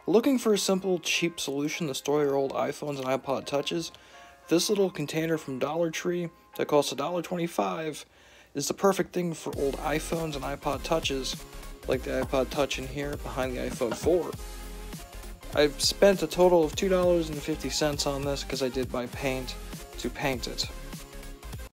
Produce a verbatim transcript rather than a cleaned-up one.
Looking for a simple, cheap solution to store your old iPhones and iPod Touches? This little container from Dollar Tree that costs a dollar twenty-five is the perfect thing for old iPhones and iPod Touches, like the iPod Touch in here behind the iPhone four. I've spent a total of two dollars and fifty cents on this because I did buy paint to paint it.